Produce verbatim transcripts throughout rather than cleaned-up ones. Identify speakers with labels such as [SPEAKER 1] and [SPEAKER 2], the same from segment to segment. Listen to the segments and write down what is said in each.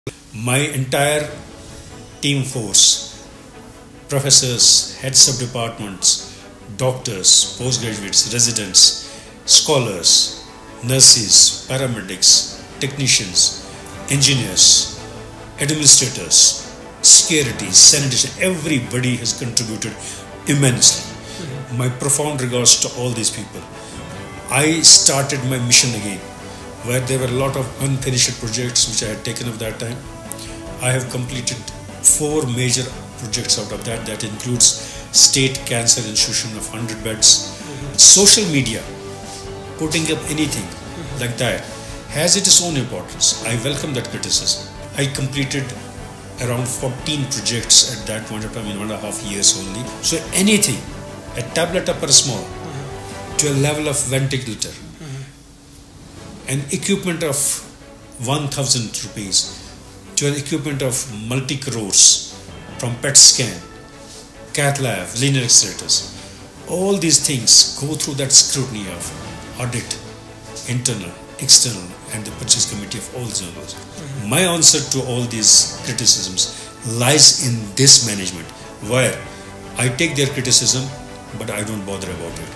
[SPEAKER 1] My entire team force, professors, heads of departments, doctors, postgraduates, residents, scholars, nurses, paramedics, technicians, engineers, administrators, security, sanitation, everybody has contributed immensely. Mm-hmm. My profound regards to all these people. I started my mission again, where there were a lot of unfinished projects which I had taken up that time. I have completed four major projects out of that. That includes State Cancer Institution of one hundred beds. Mm-hmm. Social media, putting up anything mm-hmm. like that has its own importance. I welcome that criticism. I completed around fourteen projects at that point of time in one and a half years only. So anything, a tablet up or small, mm-hmm. to a level of ventilator, mm-hmm. an equipment of one thousand rupees, to an equipment of multi crores, from P E T scan, cath lab, linear accelerators. All these things go through that scrutiny of audit, internal, external, and the purchase committee of all journals. Mm-hmm. My answer to all these criticisms lies in this management, where I take their criticism, but I don't bother about it.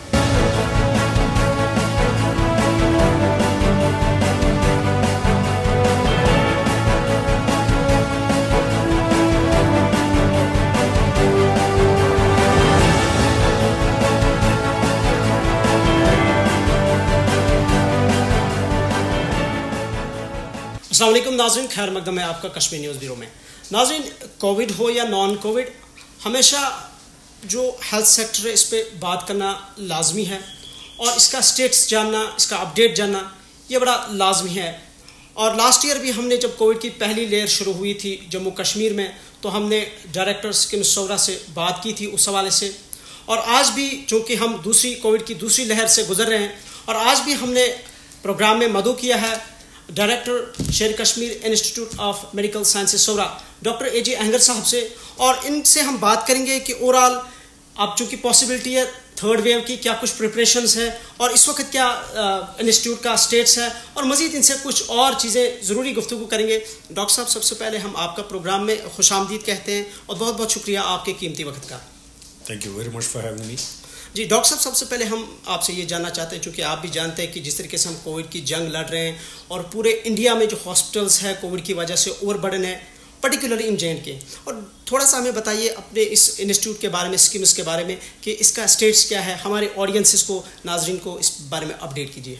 [SPEAKER 2] السلام علیکم ناظرین، خیر مقدم ہے آپ کا Kashmir news bureau میں. ناظرین، کووڈ ہو یا نان کووڈ، ہمیشہ جو ہیلتھ سیکٹر ہے اس پہ بات کرنا لازمی ہے، اور اس کا سٹیٹس جاننا، اس کا اپڈیٹ جاننا یہ بڑا لازمی ہے. اور لاسٹ ایئر بھی ہم نے جب کووڈ کی پہلی لیئر شروع ہوئی تھی جموں کشمیر میں، تو ہم نے ڈائریکٹر اسکم سورا سے بات کی تھی اس حوالے سے. اور آج بھی چونکہ ہم دوسری کووڈ کی دوسری لہر سے گزر رہے ہیں، اور آج بھی ہم نے پروگرام میں مدعو کیا ہے director Sher Kashmir institute of medical sciences Soura doctor A G Ahangar صاحب سے، اور ان سے ہم بات کریں گے کہ اوور آل اب چونکہ پاسبلٹی ہے تھرڈ ویو کی، کیا کچھ پریپریشنز ہیں اور اس وقت کیا انسٹیٹیوٹ کا اسٹیٹس ہے، اور مزید ان سے کچھ اور چیزیں ضروری گفتگو کریں گے. ڈاکٹر صاحب، سب سے پہلے ہم آپ کا پروگرام میں خوش آمدید کہتے ہیں اور بہت بہت شکریہ آپ کے قیمتی وقت کا.
[SPEAKER 1] Thank you very much for having me.
[SPEAKER 2] جی ڈاکٹر صاحب، سب سے پہلے ہم آپ سے یہ جاننا چاہتے ہیں، چونکہ آپ بھی جانتے ہیں کہ جس طریقے سے ہم کووڈ کی جنگ لڑ رہے ہیں اور پورے انڈیا میں جو ہاسپٹلس ہیں کووڈ کی وجہ سے اوور برڈن ہے، particularly in J and K, اور تھوڑا سا ہمیں بتائیے اپنے اس انسٹیٹیوٹ کے بارے میں، اسکیمس کے بارے میں، کہ اس کا اسٹیٹس کیا ہے، ہمارے آڈینسز کو، ناظرین کو اس بارے میں اپڈیٹ کیجیے.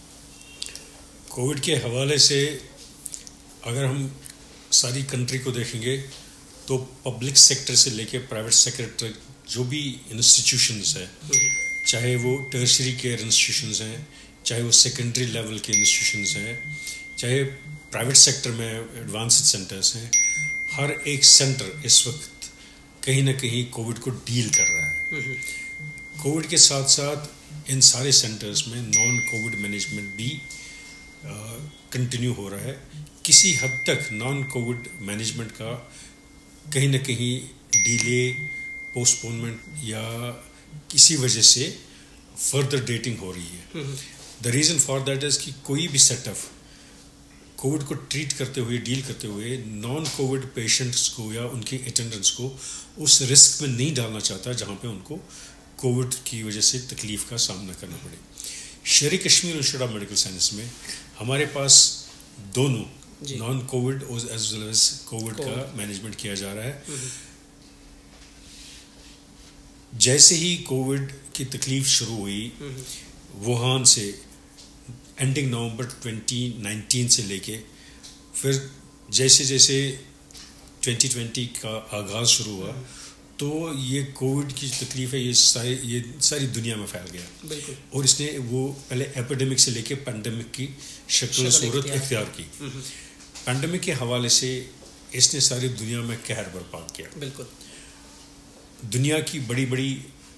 [SPEAKER 1] کووڈ کے حوالے سے اگر ہم ساری کنٹری کو دیکھیں گے تو پبلک سیکٹر سے لے کے پرائیویٹ سیکٹر جو بھی انسٹیٹیوشنز ہیں، چاہے وہ ٹرشری کیئر انسٹیٹیوشنز ہیں، چاہے وہ سیکنڈری لیول کے انسٹیٹیوشنز ہیں، چاہے پرائیویٹ سیکٹر میں ایڈوانسڈ سینٹرز ہیں، ہر ایک سینٹر اس وقت کہیں نہ کہیں کووڈ کو ڈیل کر رہا ہے. کووڈ کے ساتھ ساتھ ان سارے سینٹرز میں نان کووڈ مینجمنٹ بھی کنٹینیو ہو رہا ہے. کسی حد تک نان کووڈ مینجمنٹ کا کہیں نہ کہیں ڈیلے، پوسٹ پونمنٹ یا کسی وجہ سے فردر ڈیٹنگ ہو رہی ہے. The reason for that is کہ کوئی بھی سیٹ اپ کووڈ کو ٹریٹ کرتے ہوئے، ڈیل کرتے ہوئے نان کووڈ پیشنٹس کو یا ان کے اٹینڈنٹس کو اس رسک میں نہیں ڈالنا چاہتا جہاں پہ ان کو کووڈ کی وجہ سے تکلیف کا سامنا کرنا پڑے. Sher Kashmir institute of medical science میں ہمارے پاس دونوں non covid as well as covid کا مینجمنٹ کیا جا رہا ہے. جیسے ہی کووڈ کی تکلیف شروع ہوئی ووہان سے، اینڈنگ نومبر ٹوینٹی نائنٹین سے لے کے پھر جیسے جیسے ٹوینٹی ٹوینٹی کا آغاز شروع ہوا، تو یہ کووڈ کی تکلیف ہے یہ ساری یہ ساری دنیا میں پھیل گیا. بالکل. اور اس نے وہ پہلے ایپیڈیمک سے لے کے پینڈیمک کی شکل و صورت اختیار کی. پینڈیمک کے حوالے سے اس نے ساری دنیا میں قہر برپا کیا. بالکل. دنیا کی بڑی بڑی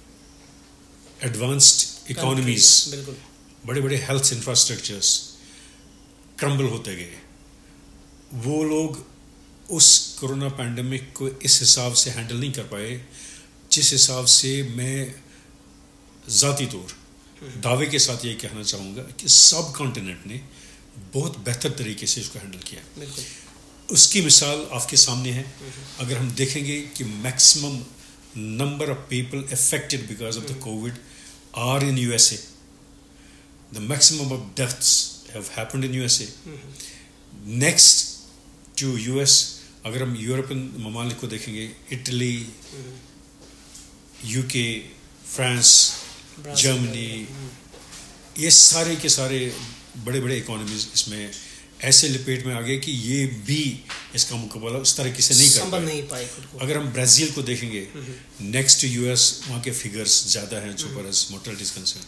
[SPEAKER 1] ایڈوانسڈ اکانومیز، بڑے بڑے ہیلتھ انفراسٹرکچرس کرمبل ہوتے گئے. وہ لوگ اس کرونا پینڈیمک کو اس حساب سے ہینڈل نہیں کر پائے جس حساب سے میں ذاتی طور دعوے کے ساتھ یہ کہنا چاہوں گا کہ سب کانٹیننٹ نے بہت بہتر طریقے سے اس کو ہینڈل کیا. اس کی مثال آپ کے سامنے ہے. اگر ہم دیکھیں گے کہ maximum number of people affected because of the covid are in U S A. The maximum of deaths have happened in U S A. Next to U S اگر ہم یورپین ممالک کو دیکھیں گے, Italy, U K, France, Germany, یہ سارے کے سارے بڑے بڑے اکانومیز اس میں ایسے لپیٹ میں آ گئے کہ یہ بھی اس کا مقابلہ اس طریقے سے نہیں کر پائے. اگر ہم برازیل کو دیکھیں گے نیکسٹ یو ایس, وہاں کے فگرس زیادہ ہیں جو پر as mortality is concern.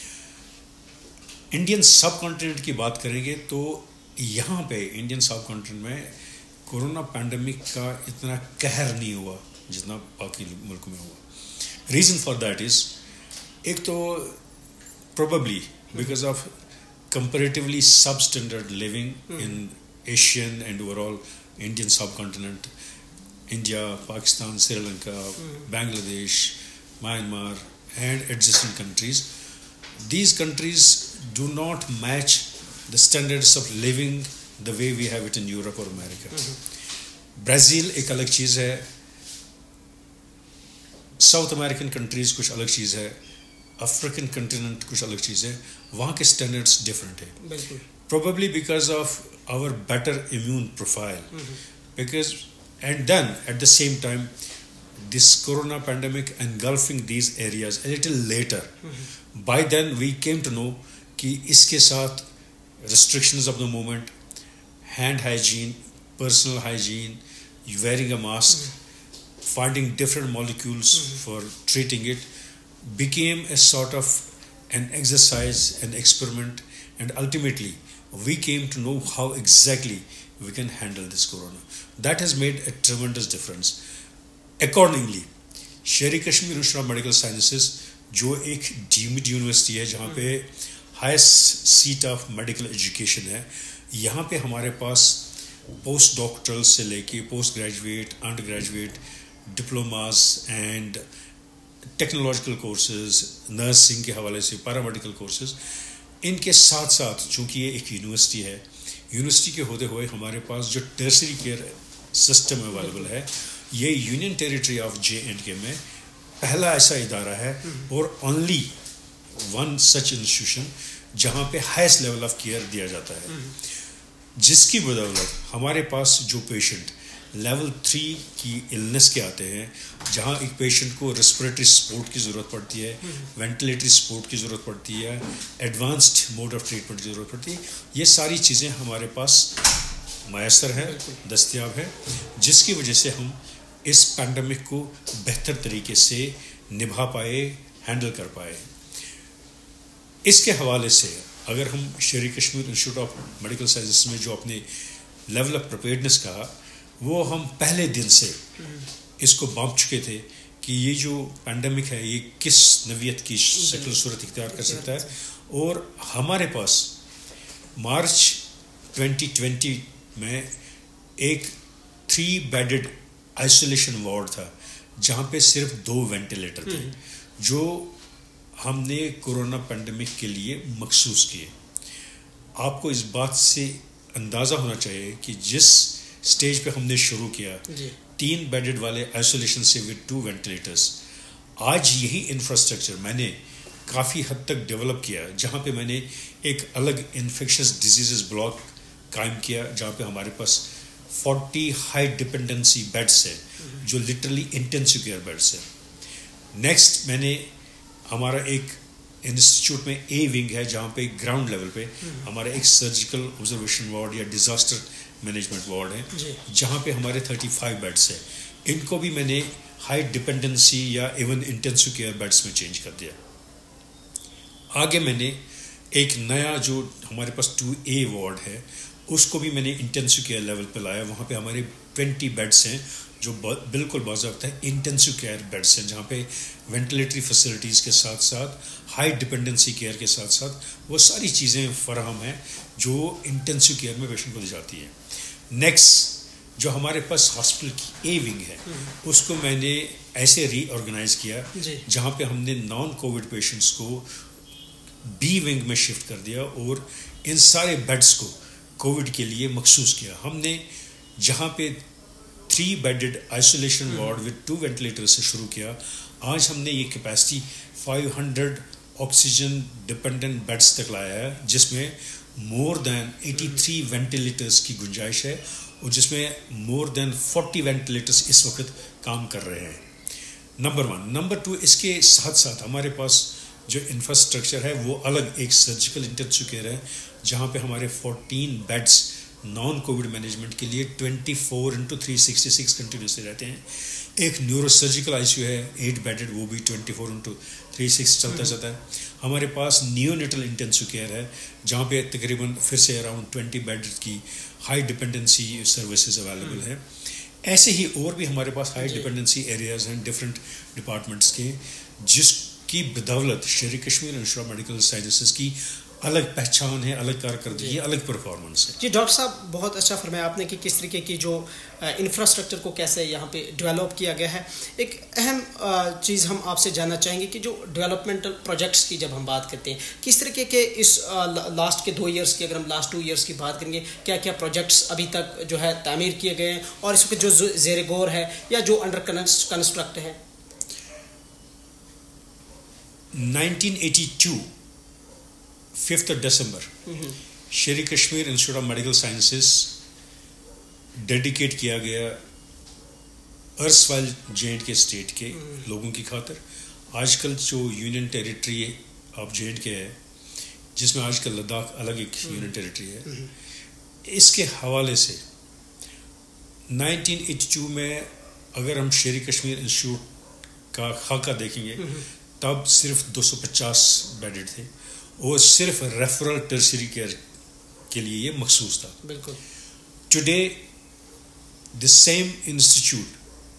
[SPEAKER 1] Indian subcontinent کی بات کریں گے تو یہاں پہ انڈین سب کانٹیننٹ میں کورونا پینڈیمک کا اتنا قہر نہیں ہوا جتنا باقی ملکوں میں ہوا. ریزن فار دیٹ از, ایک تو probably because of comparatively substandard living mm. in Asian and overall Indian subcontinent, India, Pakistan, Sri Lanka, mm. Bangladesh, Myanmar and adjacent countries. These countries do not match the standards of living the way we have it in Europe or America. Mm-hmm. Brazil ایک الگ چیز ہے, South American countries کچھ الگ چیز ہے, African کنٹیننٹ کچھ الگ چیز ہے, وہاں کے اسٹینڈرڈس ڈفرینٹ ہے. بالکل probably because of our better immune profile, because and then at the same time this corona pandemic engulfing these areas a little later. By then we came to know کہ اس کے ساتھ restrictions of the movement, hand hygiene, personal hygiene, wearing a mask, finding different molecules mm-hmm. for treating it became a sort of an exercise, an experiment, and ultimately we came to know how exactly we can handle this corona. That has made a tremendous difference. Accordingly, Sheri Kashmir institute of medical sciences جو ایک deemed university ہے جہاں پہ highest set of medical education ہے, یہاں پہ ہمارے پاس post doctoral سے لے کے postgraduate, undergraduate, diplomas and technological courses, nursing کے حوالے سے پیرامیڈیکل کورسز, ان کے ساتھ ساتھ چونکہ یہ ایک یونیورسٹی ہے, یونیورسٹی کے ہوتے ہوئے ہمارے پاس جو ٹرسری کیئر سسٹم اویلیبل ہے, یہ union territory of J and K میں پہلا ایسا ادارہ ہے اور اونلی ون سچ انسٹیٹیوشن جہاں پہ ہائیسٹ لیول آف کیئر دیا جاتا ہے, جس کی بدولت ہمارے پاس جو پیشنٹ لیول تھری کی النس کے آتے ہیں, جہاں ایک پیشنٹ کو ریسپریٹری سپورٹ کی ضرورت پڑتی ہے, وینٹیلیٹری سپورٹ کی ضرورت پڑتی ہے, ایڈوانسڈ موڈ آف ٹریٹمنٹ کی ضرورت پڑتی ہے, یہ ساری چیزیں ہمارے پاس میسر ہیں, دستیاب ہیں, جس کی وجہ سے ہم اس پینڈیمک کو بہتر طریقے سے نبھا پائے, ہینڈل کر پائے. اس کے حوالے سے اگر ہم Sheri Kashmir institute of medical sciences میں جو اپنے لیول آف پریپیئرڈنس کہا, وہ ہم پہلے دن سے اس کو بانپ چکے تھے کہ یہ جو پینڈیمک ہے یہ کس نوعیت کی شکل صورت اختیار کر سکتا ہے. اور ہمارے پاس مارچ ٹوینٹی ٹوینٹی میں ایک تھری بیڈڈ آئسولیشن وارڈ تھا جہاں پہ صرف دو وینٹیلیٹر تھے جو ہم نے کورونا پینڈیمک کے لیے مخصوص کیے. آپ کو اس بات سے اندازہ ہونا چاہیے کہ جس اسٹیج پہ ہم نے شروع کیا جی. تین بیڈڈ والے آئسولیشن سے ود ٹو وینٹیلیٹرس, آج یہی انفراسٹرکچر میں نے کافی حد تک ڈیولپ کیا جہاں پہ میں نے ایک الگ انفیکشس ڈیزیزز بلاک قائم کیا جہاں پہ ہمارے پاس فورٹی ہائی ڈپینڈنسی بیڈس ہیں جو لٹرلی انٹینسو کیئر بیڈس ہیں. نیکسٹ میں نے ہمارا ایک انسٹیٹیوٹ میں اے ونگ ہے جہاں پہ گراؤنڈ لیول پہ ہمارا ایک سرجیکل آبزرویشن وارڈ یا ڈیزاسٹر مینجمنٹ وارڈ ہے جہاں پہ ہمارے تھرٹی فائیو بیڈس ہیں. ان کو بھی میں نے ہائی ڈپینڈنسی یا ایون انٹینسو کیئر بیڈس میں چینج کر دیا. آگے میں نے ایک نیا جو ہمارے پاس ٹو اے وارڈ ہے اس کو بھی میں نے انٹینسو کیئر لیول پہ لایا. وہاں پہ ہمارے ٹوینٹی بیڈس ہیں جو بالکل باضابطہ ہے انٹینسو کیئر بیڈس ہیں جہاں پہ وینٹیلیٹری فیسلٹیز کے ساتھ ساتھ ہائی ڈپینڈنسی کیئر کے ساتھ ساتھ وہ ساری چیزیں فراہم ہیں جو انٹینسو کیئر میں پیشنٹ کو دی جاتی ہیں. نیکسٹ جو ہمارے پاس ہاسپٹل کی اے ونگ ہے اس کو میں نے ایسے ری آرگنائز کیا جہاں پہ ہم نے نان کووڈ پیشنٹس کو بی ونگ میں شفٹ کر دیا اور ان سارے بیڈس کو کووڈ کے لیے مخصوص کیا. ہم نے جہاں پہ three bedded isolation ward with two ventilator سے شروع کیا. آج ہم نے یہ capacity five hundred oxygen dependent beds تک لایا ہے, جس میں more than eighty three ventilators کی گنجائش ہے, اور جس میں مور دین فورٹی وینٹیلیٹرس اس وقت کام کر رہے ہیں. Number one. نمبر ٹو, اس کے ساتھ ساتھ ہمارے پاس جو انفراسٹرکچر ہے وہ الگ ایک سرجیکل انٹینسیو کیئر ہے, جہاں پہ ہمارے fourteen beds non covid management کے لیے twenty four into three sixty six continuously رہتے ہیں. ایک neuro surgical I C U ہے ایٹ بیڈڈ, وہ بھی twenty four into three six چلتا جاتا ہے. ہمارے پاس نیو نیٹل انٹینسیو کیئر ہے, جہاں پہ تقریباً پھر سے اراؤنڈ ٹوینٹی بیڈ کی ہائی ڈپینڈنسی سروسز اویلیبل ہیں. ایسے ہی اور بھی ہمارے پاس ہائی ڈپینڈنسی ایریاز ہیں ڈفرینٹ ڈپارٹمنٹس کے, جس کی بدولت Sheri Kashmir institute of medical sciences کی الگ پہچان ہے, الگ کارکردگی ہے, الگ پرفارمنس ہے.
[SPEAKER 2] جی ڈاکٹر صاحب, بہت اچھا فرمایا آپ نے کہ کس طریقے کی جو انفراسٹرکچر کو کیسے یہاں پہ ڈیولپ کیا گیا ہے. ایک اہم چیز ہم آپ سے جاننا چاہیں گے کہ جو ڈیولپمنٹل پروجیکٹس کی جب ہم بات کرتے ہیں, کس طریقے کے اس لاسٹ کے دو ایئرس کی, اگر ہم لاسٹ ٹو ایئرس کی بات کریں گے, کیا کیا پروجیکٹس ابھی تک جو ہے تعمیر کیے گئے ہیں, اور اس وقت جو زیر غور ہے یا جو انڈر کنسٹرکٹ ہے.
[SPEAKER 1] Nineteen eighty two fifth December Sheri Kashmir institute of medical sciences dedicate کیا گیا erstwhile J and K state کے لوگوں کی خاطر. آج کل جو union territory of J and K ہے, جس میں آج کل لداخ الگ ایک یونین ٹیریٹری ہے, اس کے حوالے سے نائنٹین ایٹی ٹو میں اگر ہم شیری کشمیر انسٹیٹیوٹ کا خاکہ دیکھیں گے تب صرف دو سو پچاس بیڈڈ تھے, اور صرف ریفرل ٹرشری کیئر کے لیے یہ مخصوص تھا.
[SPEAKER 2] بالکل.
[SPEAKER 1] Today the same institute,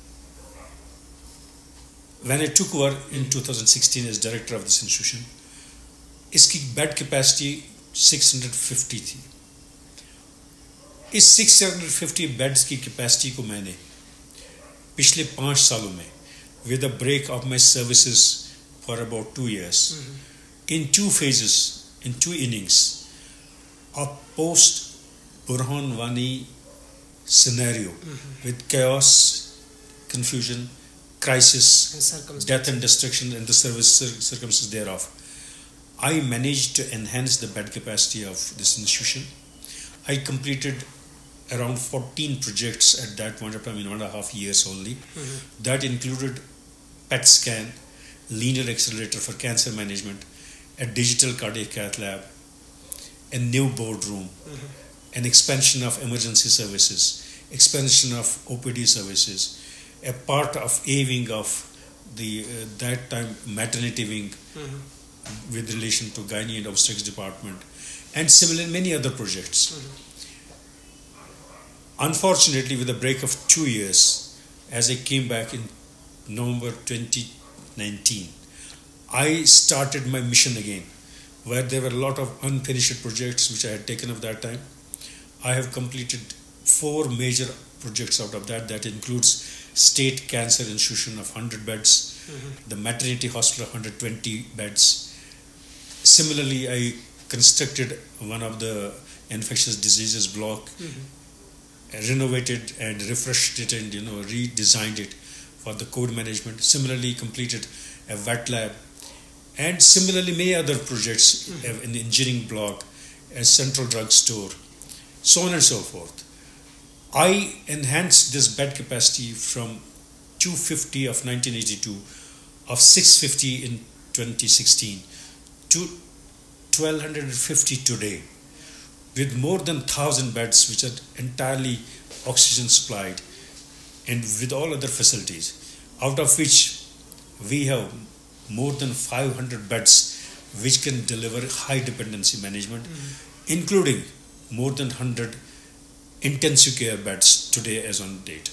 [SPEAKER 1] when I took over in twenty sixteen as director of this institution, اس کی bed capacity six hundred fifty تھی. اس سکس ہنڈریڈ ففٹی بیڈس کی کیپیسٹی کو میں نے پچھلے پانچ سالوں میں with a break of my services for about two years in two phases, in two innings of post-Burhan Wani scenario mm-hmm. with chaos, confusion, crisis, and death and destruction and the service circumstances thereof. I managed to enhance the bed capacity of this institution. I completed around fourteen projects at that point of time in one and a half years only. Mm-hmm. That included P E T scan, linear accelerator for cancer management, a digital cardiac cath lab, a new boardroom, mm-hmm. an expansion of emergency services, expansion of O P D services, a part of A wing of the uh, that time maternity wing mm-hmm. with relation to gynae and obstetrics department, and similar many other projects. Mm-hmm. Unfortunately, with a break of two years, as I came back in November twenty nineteen, I started my mission again, where there were a lot of unfinished projects which I had taken up that time. I have completed four major projects out of that. That includes State Cancer Institution of one hundred beds, mm-hmm. the maternity hospital of one hundred twenty beds. Similarly, I constructed one of the infectious diseases block, mm-hmm. renovated and refreshed it and you know redesigned it for the code management. Similarly, completed a wet lab. And similarly, many other projects mm-hmm. in the engineering block, a central drug store, so on and so forth. I enhanced this bed capacity from two hundred fifty of nineteen eighty-two, of six hundred fifty in twenty sixteen, to twelve fifty today, with more than one thousand beds which are entirely oxygen supplied, and with all other facilities, out of which we have more than five hundred beds which can deliver high dependency management, mm-hmm. including more than one hundred intensive care beds today as on date.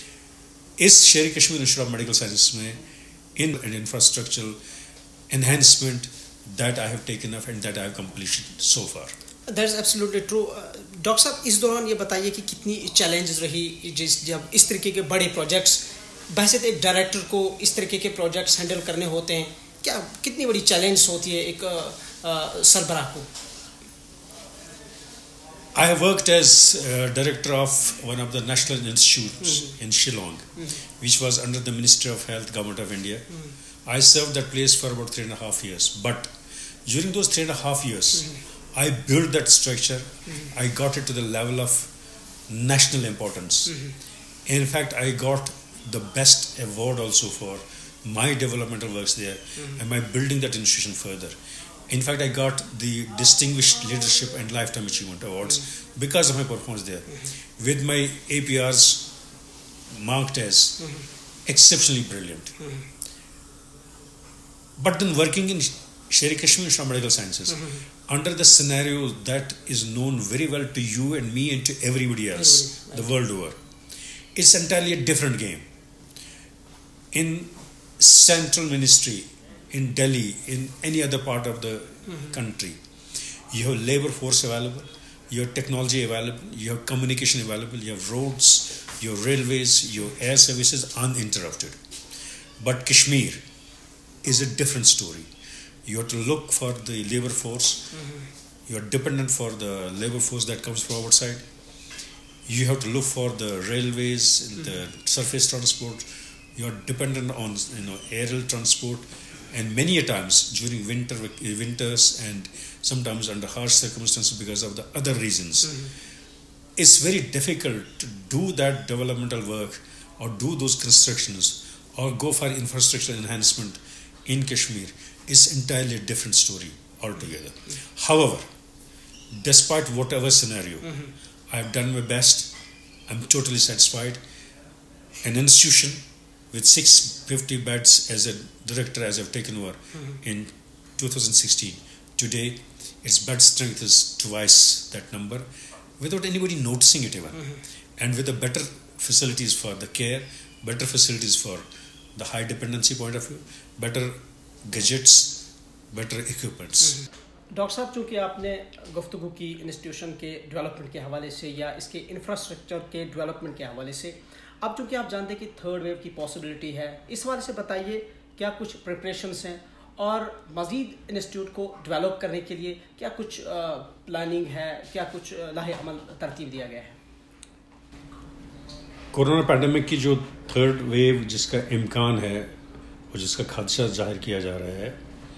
[SPEAKER 1] Is Sher-e Kashmir Institute of Medical Sciences mein in an infrastructural enhancement that I have taken up and that I have completed so far.
[SPEAKER 2] That is absolutely true. Doctor صاحب اس دوران یہ بتائیے کہ کتنی challenges رہی جس جب اس طریقے کے بڑے پروجیکٹس بحثیت ایک ڈائریکٹر کو اس طریقے کے پروجیکٹس ہینڈل کرنے ہوتے ہیں, کیا کتنی بڑی چیلنج ہوتی ہے ایک سربراہ کو؟
[SPEAKER 1] I have worked as uh, director of one of the national institutes mm-hmm. in Shillong, mm-hmm. which was under the Ministry of Health, Government of India. Mm-hmm. I served that place for about three and a half years. But during those three and a half years, mm-hmm. I built that structure. Mm-hmm. I got it to the level of national importance. Mm-hmm. In fact, I got the best award also for my developmental works there, mm-hmm. and by building that institution further. In fact, I got the Distinguished Leadership and Lifetime Achievement Awards mm-hmm. because of my performance there, mm-hmm. with my A P Rs marked as mm-hmm. exceptionally brilliant. Mm-hmm. But then working in Sher-e Kashmir Institute of Medical Sciences, mm-hmm. under the scenario that is known very well to you and me and to everybody else, everybody. the world over, it's entirely a different game. In central ministry, in Delhi, in any other part of the mm-hmm. country, you have labor force available, you have technology available, you have communication available, you have roads, you have railways, you have air services uninterrupted. But Kashmir is a different story. You have to look for the labor force, mm-hmm. you are dependent for the labor force that comes from outside, you have to look for the railways, mm-hmm. the surface transport, you are dependent on you know aerial transport. And many a times during winter, winters and sometimes under harsh circumstances because of the other reasons, mm-hmm. it's very difficult to do that developmental work or do those constructions or go for infrastructure enhancement in Kashmir. It's entirely a different story altogether. Mm-hmm. However, despite whatever scenario, mm-hmm. I've done my best. I'm totally satisfied. An institution with six hundred fifty beds as a director, as I've taken over mm-hmm. in two thousand sixteen. Today, its bed strength is twice that number, without anybody noticing it even. Mm-hmm. And with the better facilities for the care, better facilities for the high dependency point of view, better gadgets, better equipments.
[SPEAKER 2] Mm-hmm. Doctor صاحب, چونکہ آپ نے گفتگو کی institution کے development کے حوالے سے یا اس کے انفراسٹرکچر کے ڈیولپمنٹ کے حوالے سے, اب چونکہ آپ جانتے ہیں کہ تھرڈ ویو کی پاسبلٹی ہے, اس حوالے سے بتائیے کیا کچھ پریپریشنس ہیں اور مزید انسٹیٹیوٹ کو ڈیولپ کرنے کے لیے کیا کچھ پلاننگ ہے, کیا کچھ لاہ عمل ترتیب دیا گیا ہے؟
[SPEAKER 1] کورونا پیڈیمک کی جو تھرڈ ویو جس کا امکان ہے اور جس کا خدشہ ظاہر کیا جا رہا ہے,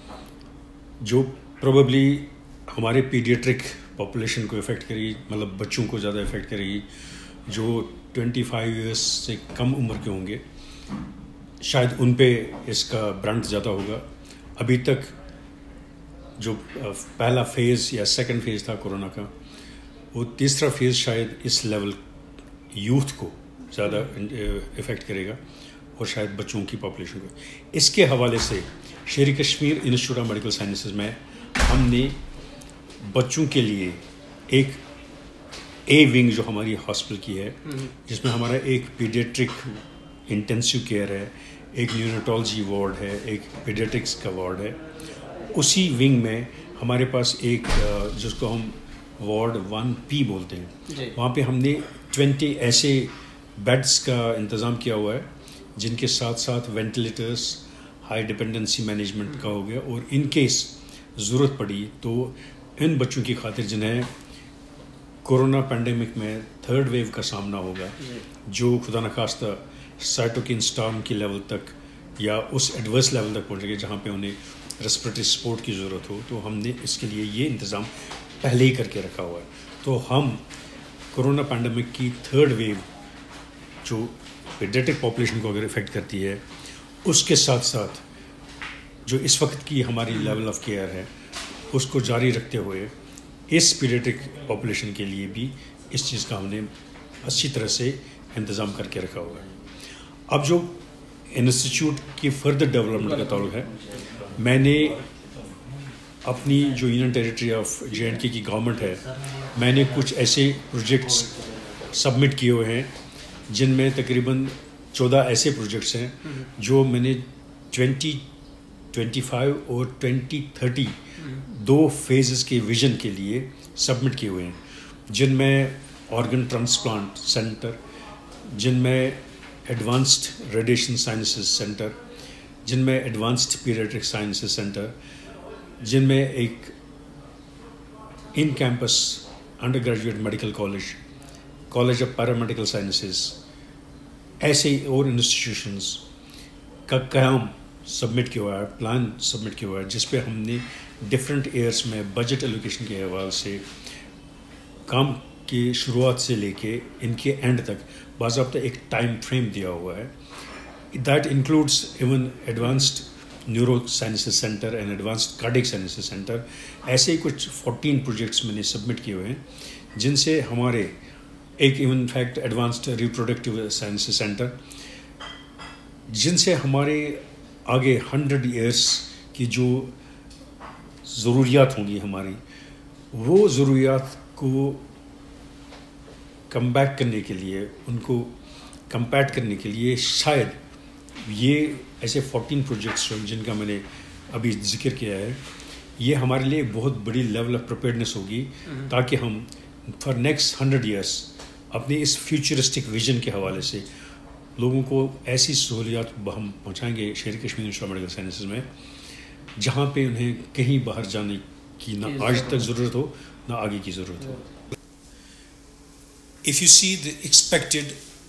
[SPEAKER 1] جو پروبیبلی ہمارے پیڈیٹرک پاپولیشن کو افیکٹ کرے گی, مطلب بچوں کو زیادہ افیکٹ کرے گی, جو ٹوینٹی فائیو ایئرس سے کم عمر کے ہوں گے, شاید ان پہ اس کا برنٹ زیادہ ہوگا. ابھی تک جو پہلا فیز یا سیکنڈ فیز تھا کورونا کا, وہ تیسرا فیز شاید اس لیول یوتھ کو زیادہ افیکٹ کرے گا اور شاید بچوں کی پاپولیشن کو. اس کے حوالے سے Sher Kashmir institute of medical sciences میں ہم نے بچوں کے لیے ایک اے ونگ جو ہماری ہاسپٹل کی ہے, جس میں ہمارا ایک پیڈیٹرک انٹینسیو کیئر ہے, ایک نیونیٹالوجی وارڈ ہے, ایک پیڈیٹرکس کا وارڈ ہے. اسی ونگ میں ہمارے پاس ایک جس کو ہم وارڈ ون پی بولتے ہیں, وہاں پہ ہم نے ٹوینٹی ایسے بیڈس کا انتظام کیا ہوا ہے جن کے ساتھ ساتھ وینٹیلیٹرس, ہائی ڈپینڈنسی مینجمنٹ کا ہو گیا, اور ان کیس ضرورت پڑی تو ان بچوں کی خاطر جنہیں کورونا پینڈیمک میں تھرڈ ویو کا سامنا ہوگا, جو خدا نخواستہ سائٹوکین اسٹارم کی لیول تک یا اس ایڈورس لیول تک پہنچے گے جہاں پہ انہیں ریسپریٹری سپورٹ کی ضرورت ہو, تو ہم نے اس کے لیے یہ انتظام پہلے ہی کر کے رکھا ہوا ہے. تو ہم کورونا پینڈیمک کی تھرڈ ویو جو پیڈیٹرک پاپولیشن کو اگر افیکٹ کرتی ہے, اس کے ساتھ ساتھ جو اس وقت کی ہماری لیول آف کیئر ہے اس کو جاری رکھتے ہوئے اس پیڈیٹرک پاپولیشن کے لیے بھی اس چیز کا ہم نے اچھی طرح سے انتظام کر کے رکھا ہوا ہے. اب جو انسٹیٹیوٹ کی فردر ڈیولپمنٹ کا تعلق ہے, میں نے اپنی جو union territory of J and K کی گورنمنٹ ہے, میں نے کچھ ایسے پروجیکٹس سبمٹ کیے ہوئے ہیں جن میں تقریباً چودہ ایسے پروجیکٹس ہیں جو میں نے ٹوینٹی ٹوینٹی فائیو اور ٹوینٹی تھرٹی دو فیزز کے ویژن کے لیے سبمٹ کیے ہوئے ہیں, جن میں آرگن ٹرانسپلانٹ سینٹر, جن میں ایڈوانسڈ ریڈیشن سائنسز سینٹر, جن میں ایڈوانسڈ پیڈیاٹرک سائنسز سینٹر, جن میں ایک in campus undergraduate medical college, college of paramedical sciences, ایسے ہی اور انسٹیٹیوشنز کا قیام سبمٹ کیا ہوا ہے, پلان سبمٹ کیا ہوا ہے, جس پہ ہم نے ڈفرینٹ ایئرس میں بجٹ ایلوکیشن کے حوالے سے کام کی شروعات سے لے کے ان کے اینڈ تک باضابطہ ایک ٹائم فریم دیا ہوا ہے. That includes even advanced neuro sciences centre and advanced cardiac sciences centre. ایسے ہی کچھ فورٹین پروجیکٹس میں نے سبمٹ کیے ہوئے ہیں, جن سے ہمارے ایک even fact advanced reproductive sciences centre, جن سے ہمارے آگے ہنڈریڈ ایئرس کی جو ضروریات ہوں گی ہماری, وہ ضروریات کو کم بیک کرنے کے لیے, ان کو کمپیٹ کرنے کے لیے شاید یہ ایسے فورٹین پروجیکٹس جن کا میں نے ابھی ذکر کیا ہے, یہ ہمارے لیے بہت بڑی لیول آف پریپیئرنیس ہوگی, تاکہ ہم فار نیکسٹ ہنڈریڈ ایئرس اپنی اس فیوچرسٹک ویژن کے حوالے سے لوگوں کو ایسی سہولیات ہم پہنچائیں گے Sher Kashmir institute of medical sciences میں, جہاں پہ انہیں کہیں باہر جانے کی نہ آج تک ضرورت ہو نہ آگے کی ضرورت ہو. If you see the expected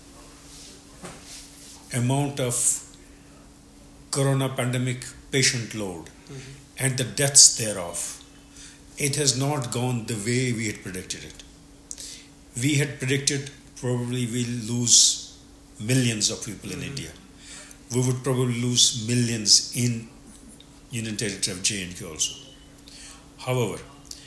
[SPEAKER 1] amount of corona pandemic patient load mm-hmm. and the deaths thereof, it has not gone the way we had predicted it. We had predicted probably we'll lose millions of people in mm-hmm. India. We would probably lose millions in Union Territory of J and K also. However,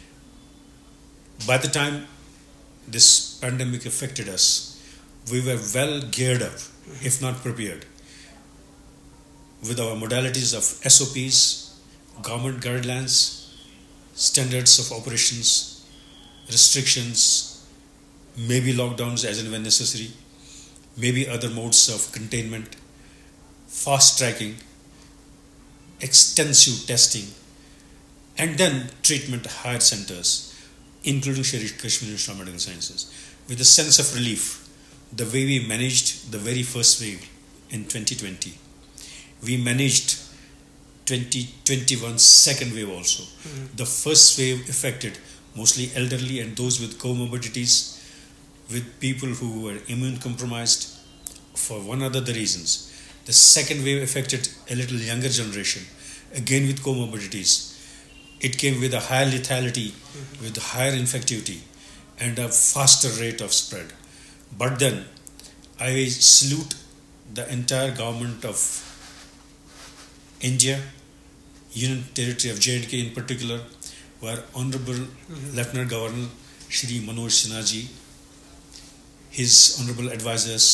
[SPEAKER 1] by the time this pandemic affected us, we were well geared up, if not prepared, with our modalities of S O Ps, government guidelines, standards of operations, restrictions, maybe lockdowns as and when necessary, maybe other modes of containment, fast tracking, extensive testing, and then treatment at higher centers, including Sher Kashmir Institute of Medical Sciences, with a sense of relief, the way we managed the very first wave in twenty twenty. We managed twenty twenty-one second wave also. Mm-hmm. The first wave affected mostly elderly and those with comorbidities, with people who were immune compromised for one or other reasons. The second wave affected a little younger generation, again with comorbidities. It came with a higher lethality, mm-hmm. with higher infectivity and a faster rate of spread. But then I salute the entire government of India, Union Territory of J and K in particular, where Honorable mm-hmm. Lieutenant Governor Shri Manoj Sinha ji, his honorable advisors,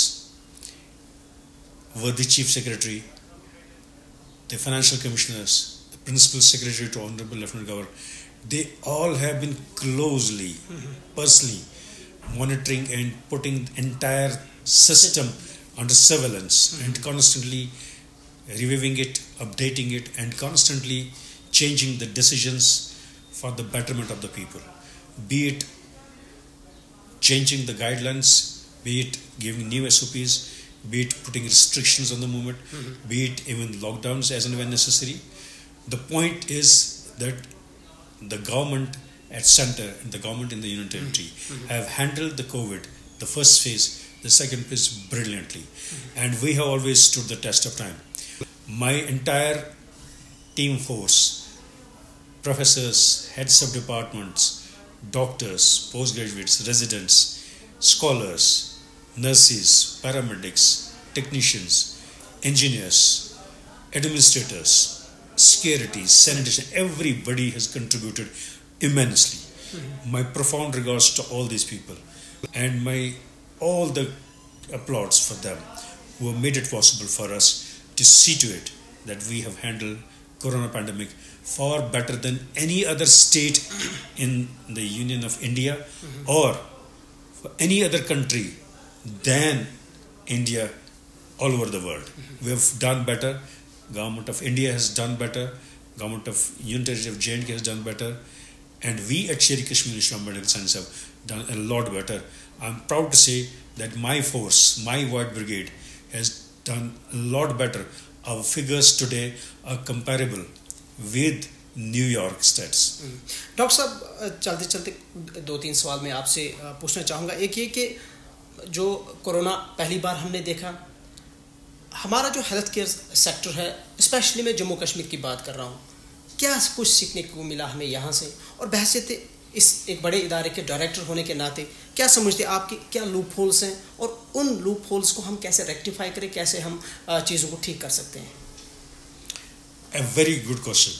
[SPEAKER 1] were the Chief Secretary, the Financial Commissioners, Principal Secretary to Honorable Lieutenant Governor, they all have been closely, mm-hmm. personally monitoring and putting the entire system under surveillance, mm-hmm. and constantly reviewing it, updating it, and constantly changing the decisions for the betterment of the people. Be it changing the guidelines, be it giving new S O Ps, be it putting restrictions on the movement, mm-hmm. be it even lockdowns as and when necessary. The point is that the government at center and the government in the Union Territory mm-hmm. have handled the COVID, the first phase, the second phase brilliantly. Mm-hmm. And we have always stood the test of time. My entire team force, professors, heads of departments, doctors, postgraduates, residents, scholars, nurses, paramedics, technicians, engineers, administrators, security, sanitation, everybody has contributed immensely. Mm-hmm. My profound regards to all these people, and my all the applauds for them who have made it possible for us to see to it that we have handled corona pandemic far better than any other state in the Union of India, mm-hmm. or for any other country than India all over the world. Mm-hmm. We have done better. Government of India has done better. Government of Union Territory of J and K has done better. And we at Sher Kashmir Institute of Medical Sciences have done a lot better. I'm proud to say that my force, my White Brigade, has done a lot better. Our figures today are comparable with New York states.
[SPEAKER 2] Doctor صاحب چلتے چلتے دو تین سوال میں آپ سے پوچھنا چاہوں گا. ایک یہ کہ جو کورونا پہلی بار ہم نے دیکھا, ہمارا جو ہیلتھ کیئر سیکٹر ہے, اسپیشلی میں جموں کشمیر کی بات کر رہا ہوں, کیا کچھ سیکھنے کو ملا ہمیں یہاں سے, اور بحیثیت اس ایک بڑے ادارے کے ڈائریکٹر ہونے کے ناطے کیا سمجھتے ہیں آپ کی کیا لوپ ہولس ہیں, اور ان لوپ ہولس کو ہم کیسے ریکٹیفائی کریں, کیسے ہم چیزوں کو ٹھیک کر سکتے ہیں؟
[SPEAKER 1] A very good question.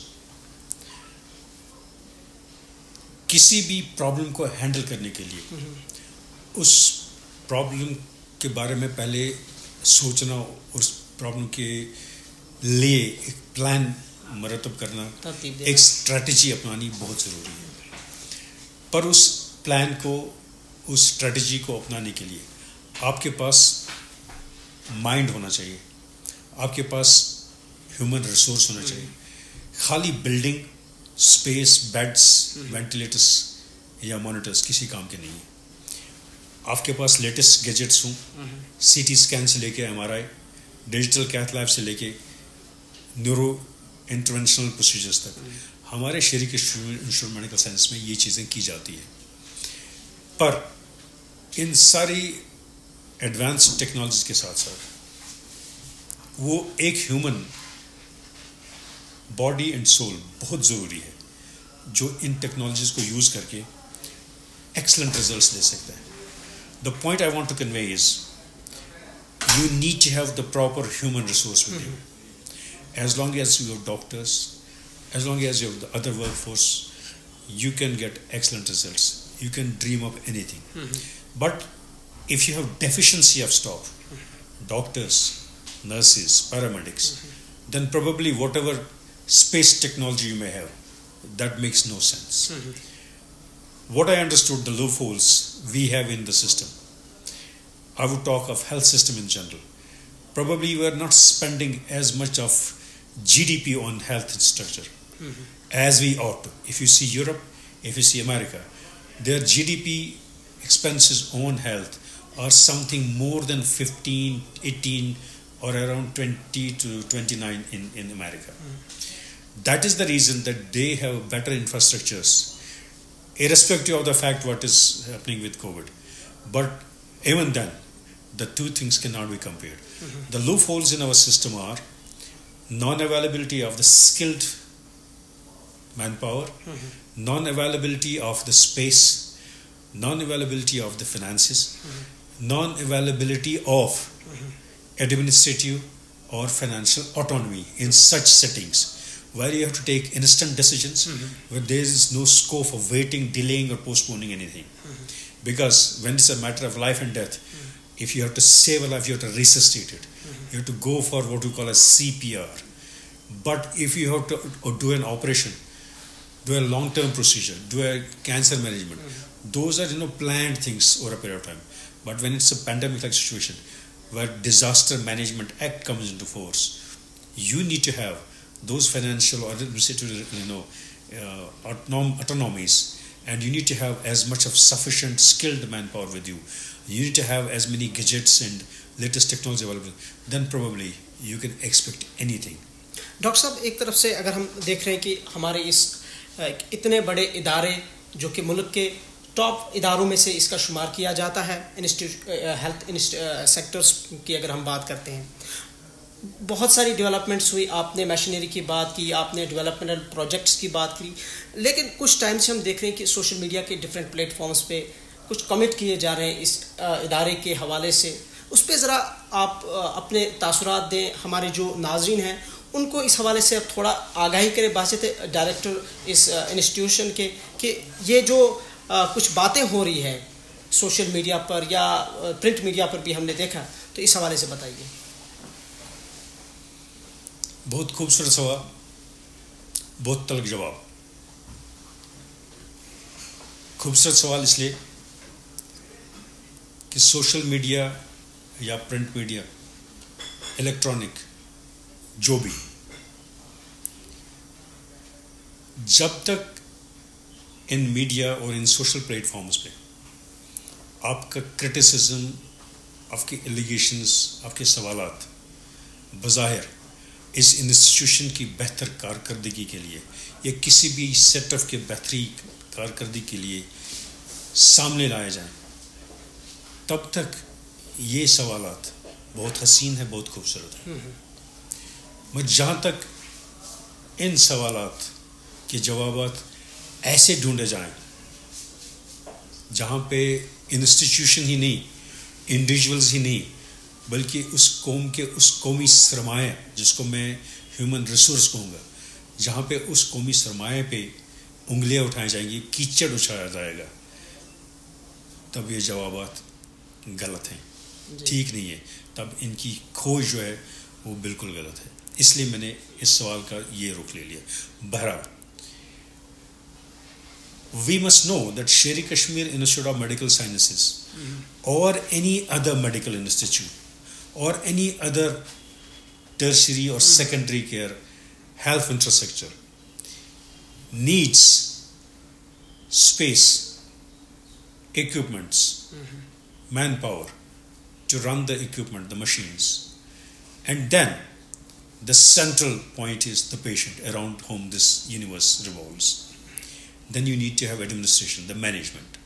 [SPEAKER 1] کسی بھی پرابلم کو ہینڈل کرنے کے لیے اس پرابلم کے بارے میں پہلے سوچنا, اس پرابلم کے لیے ایک پلان مرتب کرنا, ایک اسٹریٹجی اپنانی بہت ضروری ہے. پر اس پلان کو, اس اسٹریٹجی کو اپنانے کے لیے آپ کے پاس مائنڈ ہونا چاہیے, آپ کے پاس ہیومن ریسورس ہونا چاہیے. خالی بلڈنگ, اسپیس, بیڈس, وینٹیلیٹرس یا مانیٹرس کسی کام کے نہیں ہیں. آپ کے پاس لیٹسٹ گیجٹس ہوں, سی ٹی اسکین سے لے کے M R I, digital cath lab سے لے کے نیورو انٹرونشنل پروسیجرس تک, ہمارے شریک انسٹیٹیوٹ میڈیکل سائنس میں یہ چیزیں کی جاتی ہیں. پر ان ساری ایڈوانس ٹیکنالوجیز کے ساتھ ساتھ وہ ایک ہیومن باڈی اینڈ سول بہت ضروری ہے جو ان ٹیکنالوجیز کو یوز کر کے ایکسلنٹ ریزلٹس دے سکتا ہے. The point I want to convey is you need to have the proper human resource with mm-hmm. you. As long as you have doctors, as long as you have the other workforce, you can get excellent results. You can dream up anything. Mm-hmm. But if you have deficiency of staff, mm-hmm. doctors, nurses, paramedics, mm-hmm. then probably whatever space technology you may have, that makes no sense. Mm-hmm. What I understood, the loopholes we have in the system, I would talk of health system in general. Probably we are not spending as much of G D P on health structure mm-hmm. as we ought to. If you see Europe, if you see America, their G D P expenses on health are something more than fifteen, eighteen or around twenty to twenty-nine in, in America. Mm-hmm. That is the reason that they have better infrastructures, irrespective of the fact what is happening with COVID. But even then, the two things cannot be compared. Mm-hmm. The loopholes in our system are non-availability of the skilled manpower, mm-hmm. non-availability of the space, non-availability of the finances, mm-hmm. non-availability of mm-hmm. administrative or financial autonomy in such settings where you have to take instant decisions, mm-hmm. where there is no scope of waiting, delaying or postponing anything. Mm-hmm. Because when it's a matter of life and death, mm-hmm. if you have to save a life, you have to resuscitate it. Mm-hmm. You have to go for what we call a C P R. But if you have to do an operation, do a long-term procedure, do a cancer management, mm-hmm. those are, you know, planned things over a period of time. But when it's a pandemic-like situation where Disaster Management Act comes into force, you need to have those financial or administrative, you know, uh, autonom- autonomies, and you need to have as much of sufficient skilled manpower with you. You need to have as many gadgets and latest technology available. Then probably you can expect anything.
[SPEAKER 2] Doctor صاحب, ایک طرف سے اگر ہم دیکھ رہے ہیں کہ ہمارے اس اتنے بڑے ادارے جو کہ ملک کے ٹاپ اداروں میں سے اس کا شمار کیا جاتا ہے, ہیلتھ سیکٹرز کی اگر ہم بات کرتے ہیں, بہت ساری ڈیولپمنٹس ہوئی, آپ نے مشینری کی بات کی, آپ نے ڈیولپمنٹل پروجیکٹس کی بات کی, لیکن کچھ ٹائم سے ہم دیکھ رہے ہیں کہ سوشل میڈیا کے ڈفرینٹ پلیٹ فارمز پہ کچھ کمنٹ کیے جا رہے ہیں اس ادارے کے حوالے سے. اس پہ ذرا آپ اپنے تاثرات دیں, ہمارے جو ناظرین ہیں ان کو اس حوالے سے تھوڑا آگاہی کریں بحثیت ڈائریکٹر اس انسٹیٹیوشن کے, کہ یہ جو کچھ باتیں ہو رہی ہے سوشل میڈیا پر یا پرنٹ میڈیا پر بھی ہم نے دیکھا, تو اس حوالے سے بتائیے.
[SPEAKER 1] بہت خوبصورت سوال, بہت تلخ جواب. خوبصورت سوال اس لیے کہ سوشل میڈیا یا پرنٹ میڈیا, الیکٹرانک, جو بھی, جب تک ان میڈیا اور ان سوشل پلیٹ فارمز پہ آپ کا کرٹیسزم, آپ کے ایلیگیشنز, آپ کے سوالات بظاہر اس انسٹیٹیوشن کی بہتر کارکردگی کے لیے یا کسی بھی سیٹ اپ کے بہتری کارکردگی کے لیے سامنے لائے جائیں، تب تک یہ سوالات بہت حسین ہے، بہت خوبصورت ہے. میں جہاں تک ان سوالات کے جوابات ایسے ڈھونڈے جائیں جہاں پہ انسٹیٹیوشن ہی نہیں، انڈیویجولز ہی نہیں، بلکہ اس قوم کے اس قومی سرمایہ جس کو میں ہیومن ریسورس کہوں گا، جہاں پہ اس قومی سرمایہ پہ انگلیاں اٹھائی جائیں گی، کیچڑ اچھایا جائے گا، تب یہ جوابات غلط ہیں، ٹھیک نہیں ہے، تب ان کی کھوج جو ہے وہ بالکل غلط ہے. اس لیے میں نے اس سوال کا یہ رخ لے لیا. بہرحال we must know that Sher-e Kashmir Institute of Medical Sciences mm-hmm. or any other medical institute or any other tertiary or mm-hmm. secondary care health infrastructure needs space, equipments, mm-hmm. manpower to run the equipment, the machines. And then the central point is the patient around whom this universe revolves. Then you need to have administration, the management.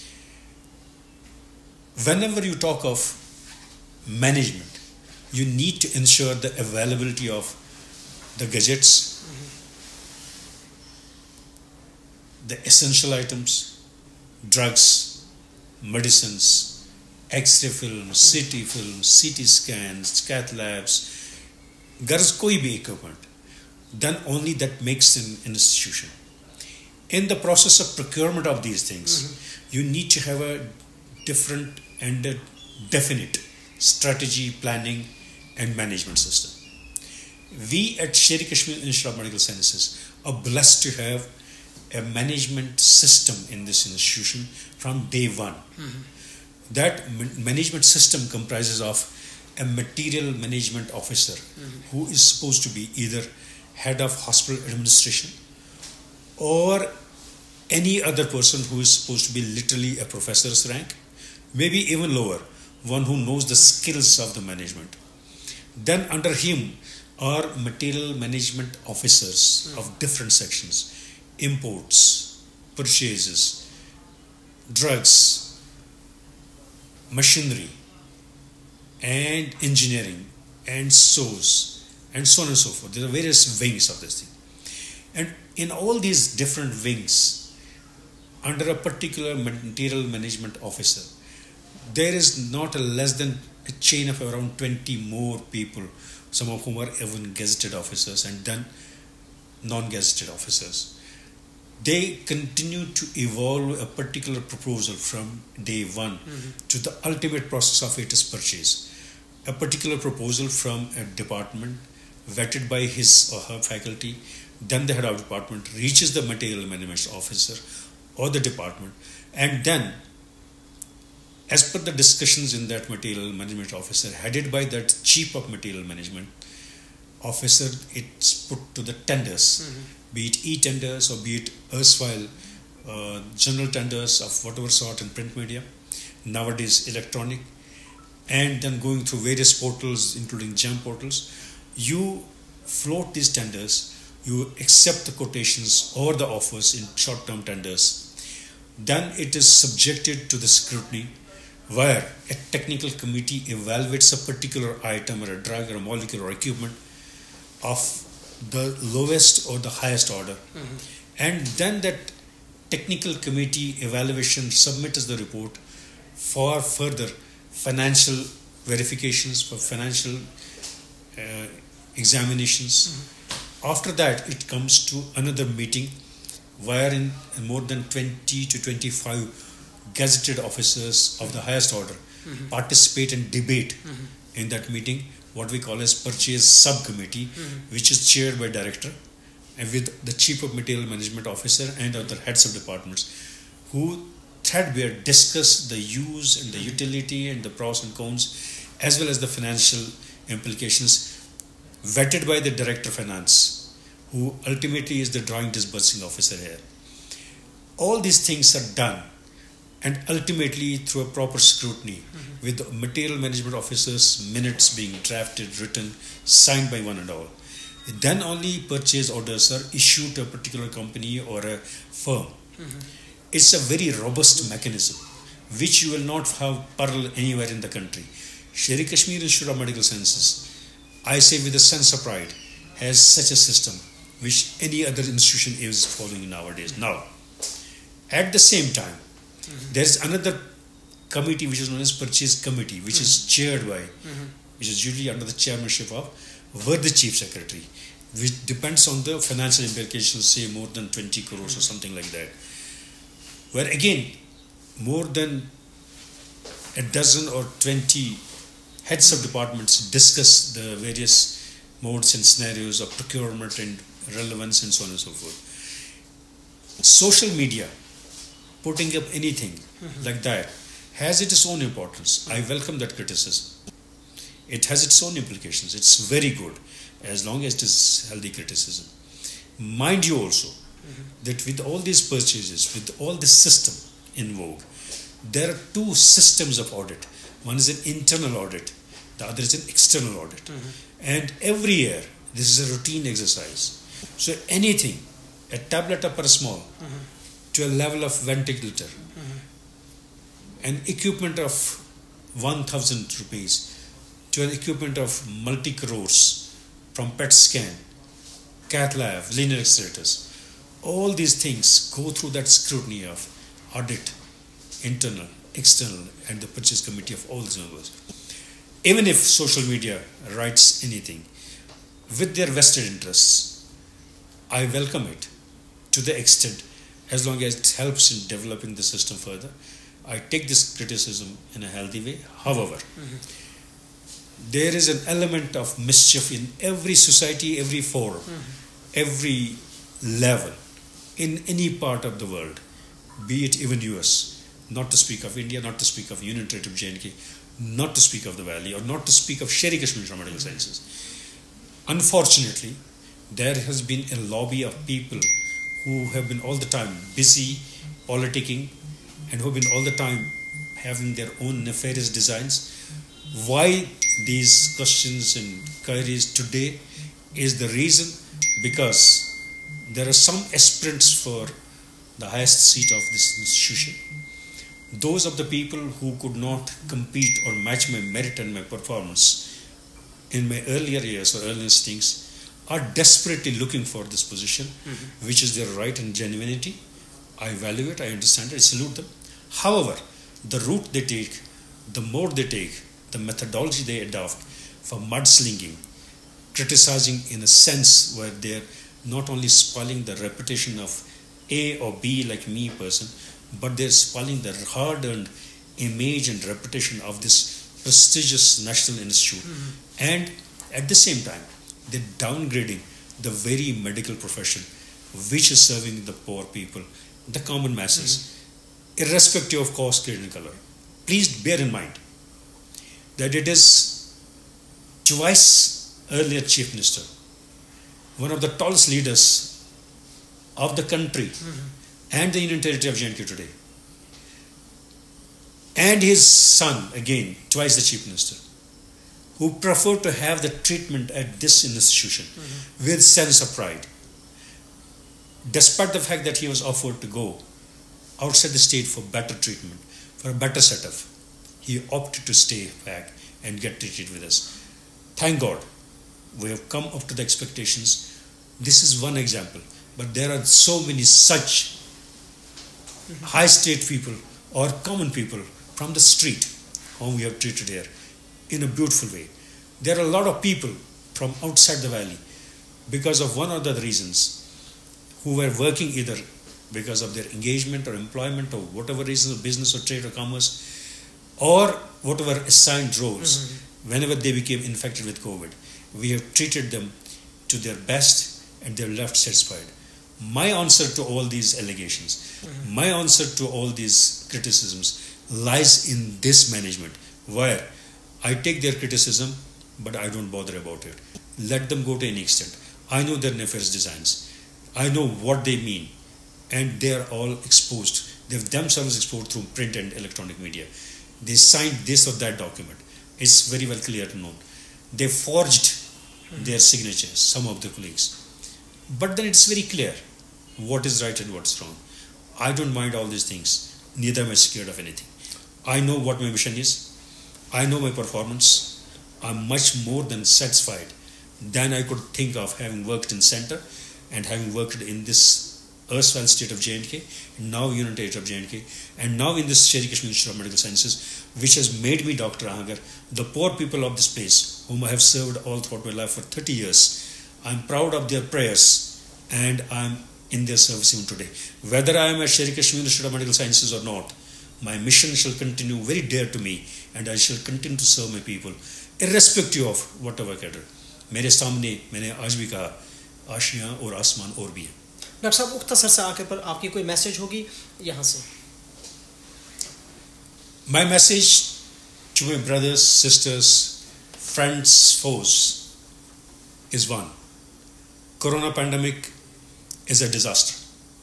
[SPEAKER 1] Whenever you talk of management, you need to ensure the availability of the gadgets, mm-hmm. the essential items, drugs, medicines, X-ray films, C T films, C T scans, cath labs, garz koi bhi equipment, then only that makes an institution. In the process of procurement of these things, mm-hmm. you need to have a different and a definite strategy, planning and management system. We at Sher-e Kashmir Institute of Medical Sciences are blessed to have a management system in this institution from day one. Mm-hmm. That ma- management system comprises of a material management officer mm-hmm. who is supposed to be either head of hospital administration or any other person who is supposed to be literally a professor's rank, maybe even lower, one who knows the skills of the management. Then under him are material management officers mm. of different sections, imports, purchases, drugs, machinery, and engineering, and source, and so on and so forth. There are various wings of this thing. And in all these different wings, under a particular material management officer, there is not a less than a chain of around twenty more people, some of whom are even gazetted officers and then non-gazetted officers. They continue to evolve a particular proposal from day one mm-hmm. to the ultimate process of its purchase. A particular proposal from a department vetted by his or her faculty, then the head of department reaches the material management officer or the department, and then as per the discussions in that material management officer headed by that chief of material management officer, it's put to the tenders, mm-hmm. be it e-tenders or be it erstwhile uh, general tenders of whatever sort in print media, nowadays electronic, and then going through various portals including GEM portals. You float these tenders, you accept the quotations or the offers in short-term tenders. Then it is subjected to the scrutiny where a technical committee evaluates a particular item or a drug or a molecule or equipment of the lowest or the highest order. Mm-hmm. And then that technical committee evaluation submits the report for further financial verifications, for financial uh, examinations. Mm-hmm. After that, it comes to another meeting wherein more than twenty to twenty-five gazetted officers of the highest order mm-hmm. participate and debate mm-hmm. in that meeting, what we call as purchase subcommittee, mm-hmm. which is chaired by director and with the chief of material management officer and other heads of departments, who threadbare discuss the use and the utility and the pros and cons as well as the financial implications, vetted by the director of finance, who ultimately is the drawing disbursing officer here. All these things are done and ultimately through a proper scrutiny mm-hmm. with the material management officers' minutes being drafted, written, signed by one and all. then only purchase orders are issued to a particular company or a firm. Mm-hmm. It's a very robust mechanism which you will not have parallel anywhere in the country. Sher-e-Kashmir Institute of Medical Sciences, I say with a sense of pride, has such a system which any other institution is following nowadays. Now, at the same time, mm-hmm. there is another committee which is known as Purchase Committee, which mm-hmm. is chaired by, mm-hmm. which is usually under the chairmanship of were the Chief Secretary, which depends on the financial implications, say more than twenty crores or something like that. Where again, more than a dozen or twenty heads of departments discuss the various modes and scenarios of procurement and relevance and so on and so forth. Social media, putting up anything mm-hmm. like that, has its own importance. I welcome that criticism. It has its own implications. It's very good as long as it is healthy criticism. Mind you also mm-hmm. that with all these purchases, with all this system in vogue, there are two systems of audit. One is an internal audit, the other is an external audit. Mm-hmm. And every year, this is a routine exercise. So anything, a tablet up or small, mm-hmm. to a level of ventilator, mm-hmm. an equipment of one thousand rupees, to an equipment of multi-crores, from P E T scan, cath lab, linear accelerators, all these things go through that scrutiny of audit, internal, external, and the purchase committee of all these members. Even if social media writes anything, with their vested interests, I welcome it to the extent as long as it helps in developing the system further. I take this criticism in a healthy way. However, mm-hmm. there is an element of mischief in every society, every forum, mm-hmm. every level, in any part of the world, be it even U S, not to speak of India, not to speak of Union Territory of J and K, not to speak of the Valley, or not to speak of Sher-e-Kashmir Institute of Medical Sciences. Unfortunately, there has been a lobby of people who have been all the time busy politicking and who have been all the time having their own nefarious designs. Why these questions and queries today is the reason because there are some aspirants for the highest seat of this institution. Those of the people who could not compete or match my merit and my performance in my earlier years or earlier instincts are desperately looking for this position, mm-hmm. which is their right and genuinity. I value it, I understand it, I salute them. However, the route they take, the mode they take, the methodology they adopt for mudslinging, criticizing in a sense where they're not only spoiling the reputation of A or B like me person, but they're spoiling the hard-earned image and reputation of this prestigious national institute. Mm-hmm. And at the same time, they're downgrading the very medical profession which is serving the poor people, the common masses, mm-hmm. irrespective of caste, creed and color. Please bear in mind that it is twice earlier Chief Minister, one of the tallest leaders of the country, mm-hmm. and the Union Territory of J and K today, and his son, again, twice the Chief Minister, who prefer to have the treatment at this institution mm-hmm. with sense of pride. Despite the fact that he was offered to go outside the state for better treatment, for a better setup, he opted to stay back and get treated with us. Thank God, we have come up to the expectations. This is one example, but there are so many such mm-hmm. high state people or common people from the street whom we have treated here in a beautiful way. There are a lot of people from outside the valley because of one or the other reasons who were working either because of their engagement or employment or whatever reasons of business or trade or commerce or whatever assigned roles. Mm-hmm. Whenever they became infected with COVID, we have treated them to their best and they are left satisfied. My answer to all these allegations, mm-hmm. my answer to all these criticisms lies in this management, where I take their criticism, but I don't bother about it. Let them go to any extent. I know their nefarious designs. I know what they mean. And they are all exposed. They've themselves exposed through print and electronic media. They signed this or that document. It's very well clear to know. They forged their signatures, some of the colleagues. But then it's very clear what is right and what's wrong. I don't mind all these things. Neither am I scared of anything. I know what my mission is. I know my performance. I'm much more than satisfied than I could think of having worked in center and having worked in this erstwhile state of J and K, now Union Territory of J and K, and now in this Sher-e Kashmir Institute of Medical Sciences, which has made me Doctor Ahangar. The poor people of this place, whom I have served all throughout my life for thirty years, I'm proud of their prayers and I'm in their service even today. Whether I am at Sher-e Kashmir Institute of Medical Sciences or not, my mission shall continue very dear to me and I shall continue to serve my people, irrespective of whatever cadre. میرے سامنے میں نے آج بھی کہا آشیاں اور آسمان اور بھی ہیں.
[SPEAKER 2] ڈاکٹر صاحب مختصر سے آخر پر آپ کی کوئی میسج ہوگی یہاں سے؟
[SPEAKER 1] My message to my brothers, sisters, friends, foes is one. Corona pandemic is a disaster.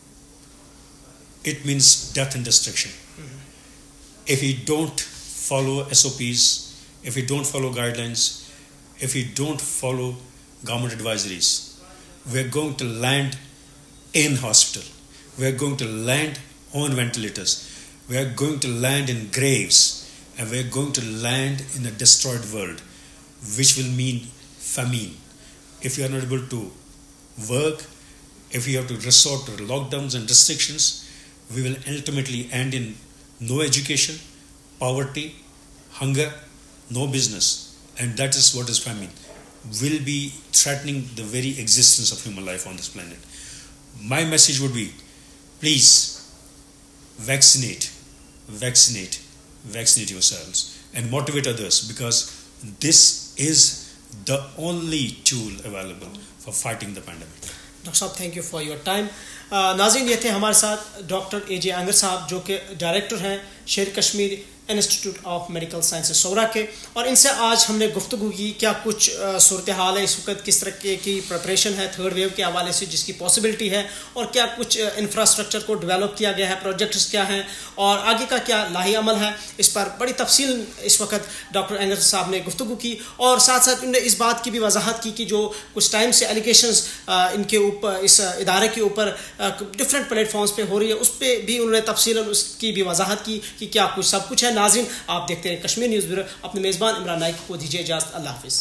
[SPEAKER 1] It means death and destruction. Mm-hmm. If we don't follow S O Ps, if we don't follow guidelines, if we don't follow government advisories, we're going to land in hospital. We're going to land on ventilators. We're going to land in graves. And we're going to land in a destroyed world, which will mean famine. If we are not able to work, if we have to resort to lockdowns and restrictions, we will ultimately end in no education, poverty, hunger, no business. And that is what is famine. Will be threatening the very existence of human life on this planet. My message would be, please vaccinate, vaccinate, vaccinate yourselves and motivate others, because this is the only tool available for fighting the pandemic.
[SPEAKER 2] Doctor صاحب thank you for your time. ناظرین یہ تھے ہمارے ساتھ doctor A جے اہنگر صاحب جو کہ director ہیں Sher Kashmir institute of medical sciences Soura کے, اور ان سے آج ہم نے گفتگو کی کیا کچھ صورتحال ہے اس وقت, کس طرح کی پریپریشن ہے تھرڈ ویو کے حوالے سے جس کی پاسبلٹی ہے, اور کیا کچھ انفراسٹرکچر کو ڈیولپ کیا گیا ہے, پروجیکٹس کیا ہیں اور آگے کا کیا لاہی عمل ہے. اس پر بڑی تفصیل اس وقت ڈاکٹر اہنگر صاحب نے گفتگو کی, اور ساتھ ساتھ انہوں نے اس بات کی بھی وضاحت کی کہ جو کچھ ٹائم سے ایلیگیشنز ان کے اوپر اس ادارے کے اوپر ڈفرینٹ پلیٹ فارمز پہ ہو رہی ہے, اس پہ بھی انہوں نے تفصیل اس کی بھی وضاحت کی کہ کیا کچھ سب کچھ ہے. ناظرین آپ دیکھتے ہیں کشمیر نیوز بیورو, اپنے میزبان عمران نائک کو دیجیے اجازت. اللہ حافظ.